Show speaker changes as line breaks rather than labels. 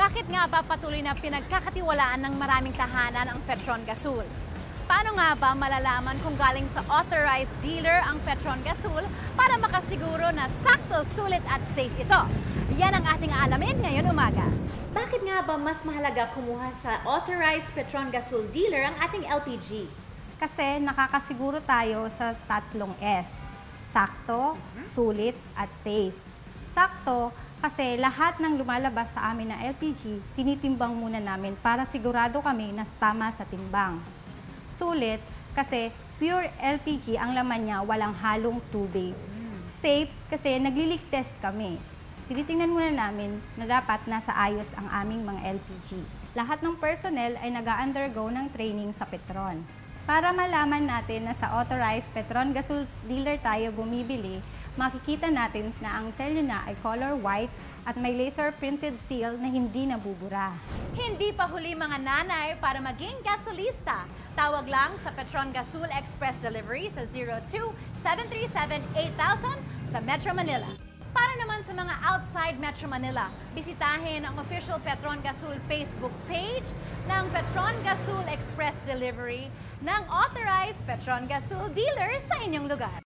Bakit nga ba patuloy na pinagkakatiwalaan ng maraming tahanan ang Petron Gasul? Paano nga ba malalaman kung galing sa authorized dealer ang Petron Gasul para makasiguro na sakto, sulit at safe ito? Yan ang ating aalamin ngayon umaga.
Bakit nga ba mas mahalaga kumuha sa authorized Petron Gasul dealer ang ating LPG?
Kasi nakakasiguro tayo sa tatlong S. Sakto, sulit, at safe. Sakto, kasi lahat ng lumalabas sa amin na LPG, tinitimbang muna namin para sigurado kami na tama sa timbang. Sulit, kasi pure LPG ang laman niya, walang halong tubig. Safe, kasi nagli-leak test kami. Tinitingnan muna namin na dapat nasa ayos ang aming mga LPG. Lahat ng personnel ay nag-undergo ng training sa Petron. Para malaman natin na sa authorized Petron Gasul dealer tayo bumibili, makikita natin na ang selyo na ay color white at may laser printed seal na hindi nabubura.
Hindi pa huli mga nanay para maging gasolista. Tawag lang sa Petron Gasul Express Delivery sa 02-737-8000 sa Metro Manila. Para naman sa mga outside Metro Manila, bisitahin ang official Petron Gasul Facebook page ng Petron Gasul Express Delivery ng authorized Petron Gasul dealer sa inyong lugar.